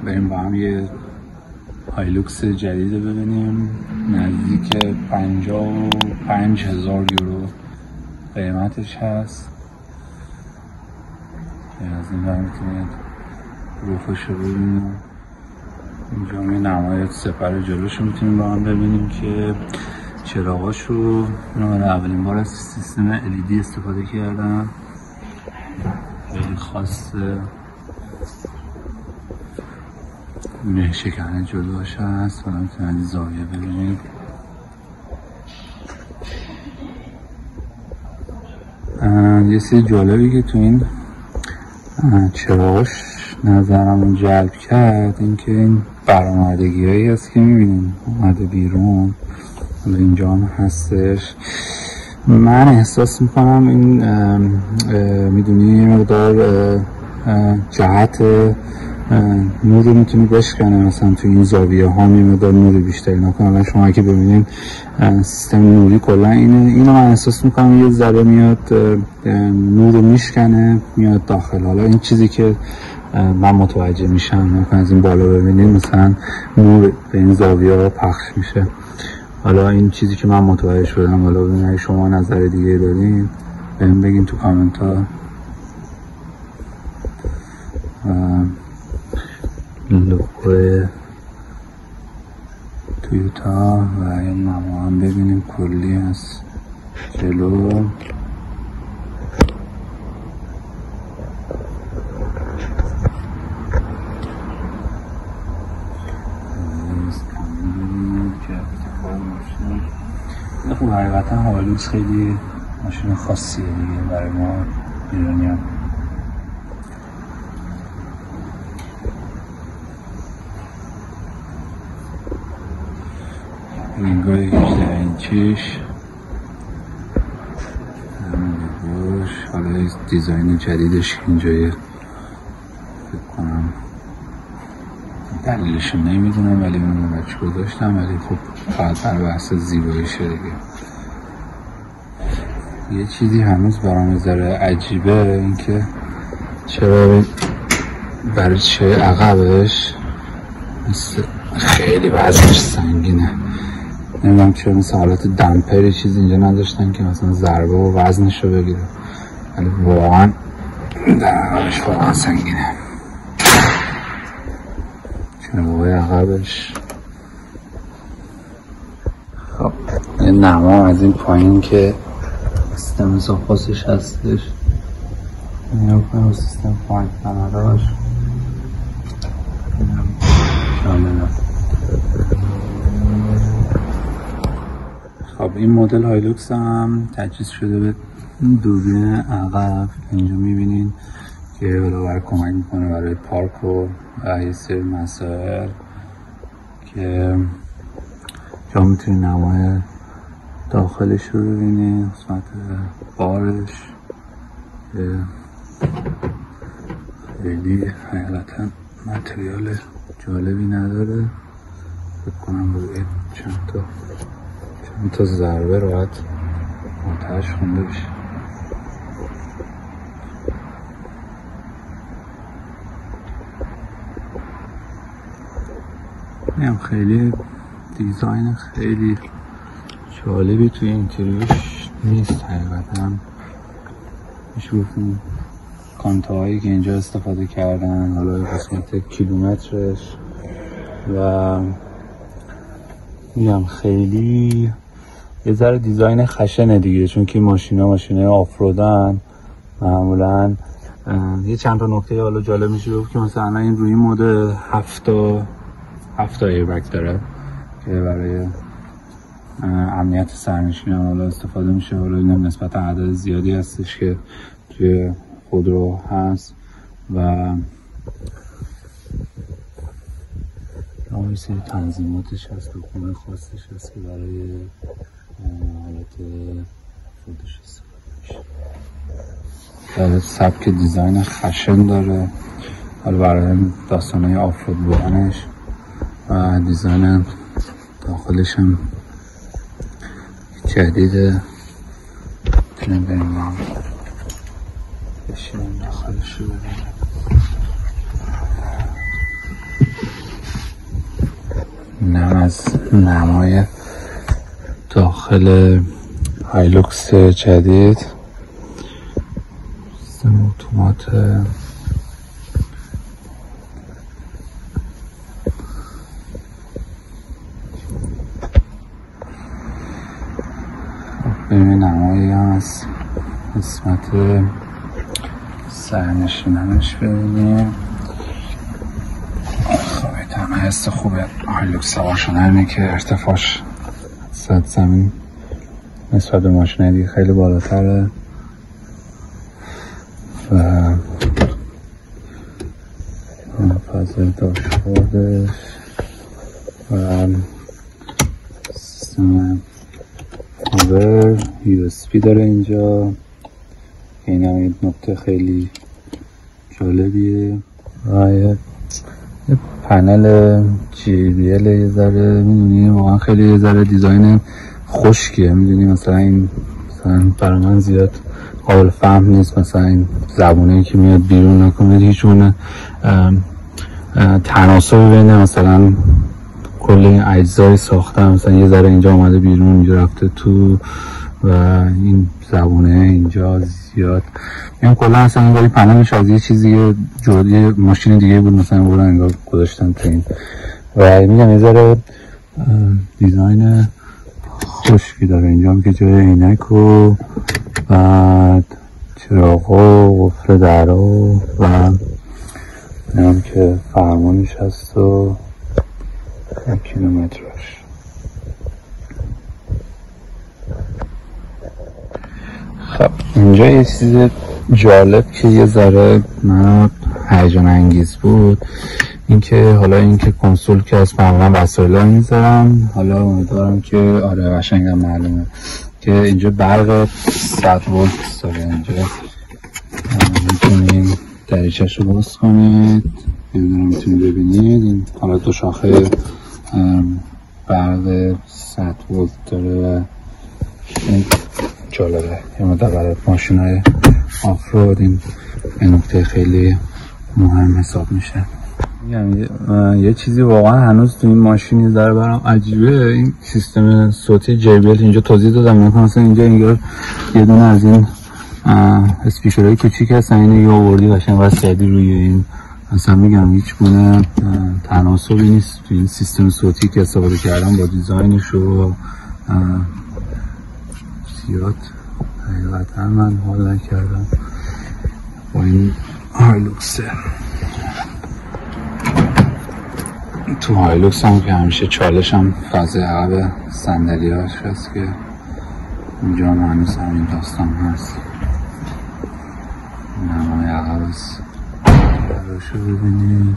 بریم با هم یه هایلوکس جدید رو ببینیم. نزدیک 55,000 یورو قیمتش هست. از این برم میتونید روفش رو ببینیم. اینجا می نمایت سپر جلوش رو میتونیم با هم ببینیم که چراغاش رو اولین بار از سیستم LED استفاده کردم. خیلی خاصه. نه شکن جلوش هست و میتونید زاویه ببینید. یه چیز جالبی که تو این چراغاش نظرمون جلب کرد این که این برآمدگی هایی هست که میبینیم اومده بیرون. حالا اینجا هم هستش. من احساس میکنم این میدونی یه مقدار جهت نور رو میتونی بشکنه، مثلا تو این زاویه ها یه مقدار نور بیشتری نکنه. شما که ببینید سیستم نوری کلا اینو من احساس میکنم یه ذره میاد نور رو میشکنه میاد داخل. حالا این چیزی که من متوجه میشم از این بالا ببینید مثلا نور به این زاویه ها پخش میشه. حالا این چیزی که من متوجه شدم. حالا ببینید شما نظر دیگه دارین بهم بگین تو کامنت ها. لوگوی تویوتا و یه نما هم ببینیم کلی از جلو. خب حقیقتا هایلوکس خیلی ماشین خاصیه دیگه برای ما ایرانیان. رینگای 18 اینچیش همون. حالا دیزاین جدیدش اینجایه فکر کنم دلیلش نمیدونم ولی اون بچه گذاشتم، ولی خب فقط بر بحث زیباییشه دیگه. یه چیزی هنوز برام ذره عجیبه اینکه چرا برای چه عقبش خیلی وزنش سنگینه. نمیدونم چرا مثل حالت دمپری چیز اینجا نداشتن که مثلا ضربه و وزنش رو بگیره، ولی واقعا درش واقعا سنگینه. چراغای عقبش خب یه نما از این پایین که سیستم زاپاسش هستش. نگاه کنم سیستم پایین کمراش شامل است. خب این مدل هایلوکس هم تجهیز شده به دوربین عقب. اینجا میبینین که برای کمک میکنه برای پارک و یه سری مسائل که جا میتونی نمای داخلش رو ببینی. قسمت بارش خیلی حقیقتا متریال جالبی نداره. فکر کنم روی چند تا ضربه راحت آتش خونده بشه. هم خیلی دیزاین خیلی جالبی توی اینتریورش نیست حقیقتا. میشه گفتیم کانتاهایی که اینجا استفاده کردن، حالا قسمت کیلومترش و میگم خیلی یه ذره دیزاین خشنه دیگه، چون که ماشینه آفرودن معمولا. یه چند تا نکته حالا جالب میشه گفت که مثلا این روی مود 7 ایربگ داره که برای امنیت سرنشینان حالا استفاده میشه. حالا این نسبت عدد زیادی هستش که توی خودرو هست و یه سری تنظیماتش هست، دکمه خاصش هست که برای حالت خودش استفاده میشه. سبک دیزاین خشن داره حالا برای داستانهای آفرود بودنش و دیزاین داخلش هم جدیده. میتونیم بریم بشینیم داخلش رو ببینیم. اینم از نمای داخل هایلوکس جدید، سیستم اتومات ببینید نمایی هم از قسمت سرنشینمش ببینیم. خب همه حس خوبه هایلوکس سوار شدن اینه که ارتفاعش سطح زمین نسبت به ماشین دیگه خیلی بالاتره و فضای داشبوردش و سیستم پاور USB داره اینجا. این هم این نکته خیلی جالبیه و یه پنل JBL یه ذره میدونی واقعا خیلی یه ذره دیزاین خشکیه، میدونی مثلا این مثلا برای من زیاد قابل فهم نیست، مثلا این زبونه‌ای که میاد بیرون نکنه هیچ گونه تناسبی بین مثلا کل این اجزای ساخته مثلا یه ذره اینجا اومده بیرون اینجا رفته تو و این زبونه اینجا زیاد این کلا اصلا انگار پنلش از یه چیزی جوری ماشین دیگه بود مثلا برای انگار گذاشتن تو این و میگم یه ذره دیزاین خشکی داره اینجا هم که جای عینک و بعد چراغا و قفل درا و هم که فرمانش هست و کیلومترش. خب اینجا یه چیز جالب که یه ذره من هیجان انگیز بود اینکه حالا اینکه کنسول که از معمولا وسایل میذارم، حالا امیدوارم که آره قشنگم معلومه که اینجا برق 100 ولت داره. اینجا میتونید دریچه‌ش رو باز کنید، میتونید ببینید این حالا دو شاخه برق 100 ولت داره و این جالبه یه مدت برای ماشین‌های آفرود این نکته خیلی مهم حساب میشه. یه چیزی واقعا هنوز تو این ماشین یه ذره برام عجیبه، این سیستم صوتی JBL اینجا توضیح دادم نکنم مثلا اینجا انگار یه دونه از این اسپیکرهای کوچیک هستن اینو یه آوردی قشنگ واسه کردی روی این، اصلا میگم هیچ گونه تناسبی نیست تو این سیستم صوتی که استفاده کردم با دیزاینش و زیاد حقیقتا من حال نکردم با این هایلوکسه. تو هایلوکس هم که همیشه چالش هم فضای عقب صندلی هاش هست که اینجا هم هنوز همین داستان هست. نمای عقب هست رو ببینید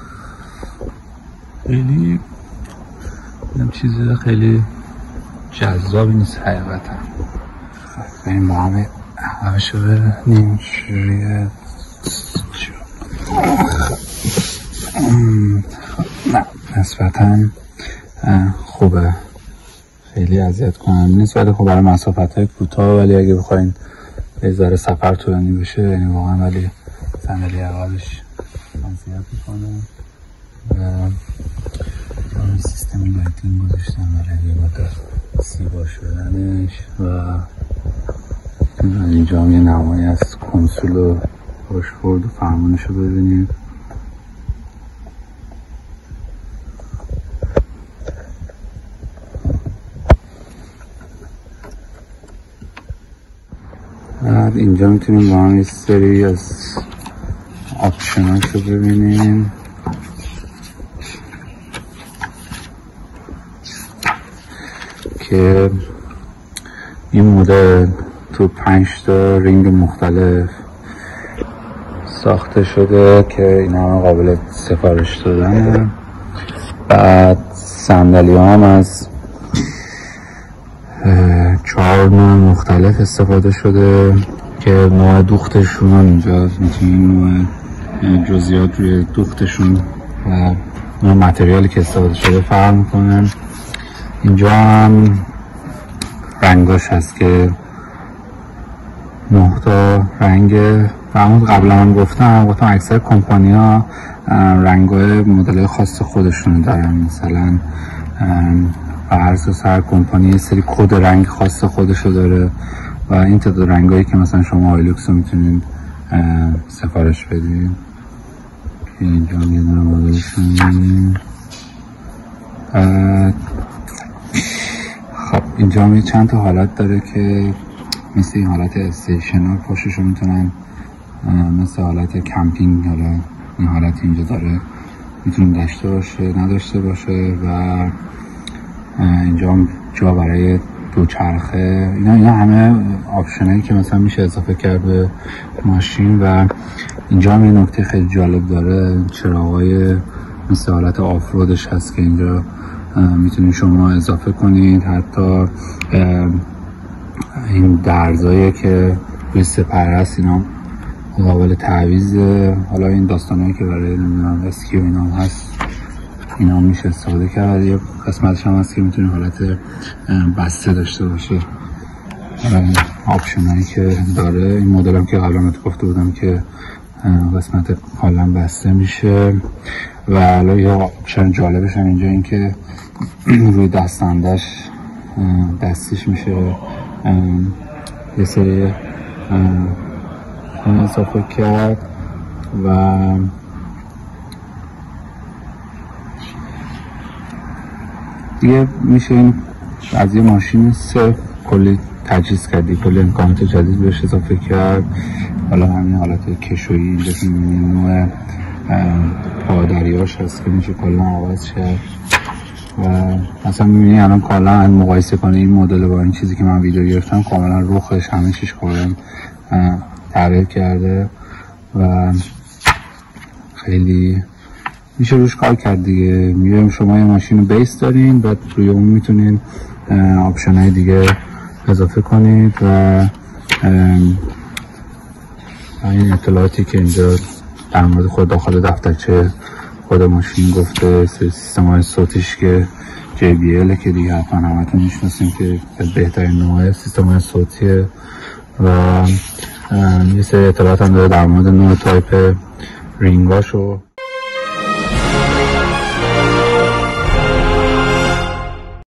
خیلی چیز خیلی جذابی نیست حقیقتا. این با همه عقبش رو ببینیم چجوریه. نه نسبتا خوبه، خیلی اذیت کننده نیست ولی خب برای مسافت های کوتاه، ولی اگه بخواین یه ذره سفر طولانی بشه یعنی واقعا ولی صندلی عقبش اذیت میکنه و سیستم لایتینگ گذاشتم برای یه مدت زیبا شدنش و اینجا هم یه نمایی از کنسول و داشبورد و فرمانش رو ببینید. اینجا میتونیم با هم یه سری از آپشنات رو ببینیم که این مدل تو 5 تا رینگ مختلف ساخته شده که این همه قابل سفارش دادنه. بعد صندلی ها هم از 4 نوع مختلف استفاده شده که نوع دوختشون هم اینجا میتونید نوع جزئیات روی دوختشون و نوع متریالی که استفاده شده فرق میکنن. اینجا هم رنگاش هست که 9 تا رنگ و قبلا هم گفتم اکثر کمپانی ها رنگای مدل خاص خودشون دارن، مثلا و هر اساس هر کمپانی یه سری کد رنگ خاص خودشو داره و این تعداد رنگایی که مثلا شما آیلوکس رو میتونید سفارش بدید. اینجا یه دونه مدلشون. خب اینجا چند تا حالت داره که مثل این حالت استیشنال پاششو میتونن، مثل حالت کمپینگ. حالا این حالت اینجا داره، میتونه داشته باشه نداشته باشه. و اینجا جا برای دوچرخه. اینا همه آپشنایی که مثلا میشه اضافه کرد به ماشین. و اینجا هم یه نکته خیلی جالب داره، چراغای مثل حالت آفرودش هست که اینجا میتونید شما اضافه کنید. حتی این درزایی که روی سپر هست اینا قابل تعویضه. حالا این داستانهایی که برای نمیدونم اسکی و اینا هست اینا میشه استفاده کرد. یه قسمتش هم هست که میتونید حالت بسته داشته باشه. آپشنایی که داره این مدل هم که قبلا گفته بودم که قسمت کاملا بسته میشه. و حالا یه آپشن جالبش هم اینجا این که روی دستندش دستیش میشه یه سری اضافه کرد. و دیگه میشه این از یه ماشین صرف کلی تجهیز کردی، کلی امکانات جدید بهش اضافه کرد. حالا همین حالت کشویی اینجا که میبینید نوع پادریاش هست که میشه کلا عوض شد. و مثلا میبینی الان کلا مقایسه کنه این مدل با این چیزی که من ویدیو گرفتم، کاملا رخش همه چیش کاملا تغییر کرده و خیلی میشه روش کار کرد دیگه. میگم شما یه ماشین بیس دارین، بعد روی اون میتونین آپشن های دیگه اضافه کنید. و این اطلاعاتی که اینجا در مورد خود داخل دفترچه خود ماشین گفته، سیستم های صوتیش که JBL که دیگه حتما همتون میشناسین که بهترین نوع سیستم های صوتیه. و یه سری اطلاعات هم داره در مورد نوع تایپ رینگاشو.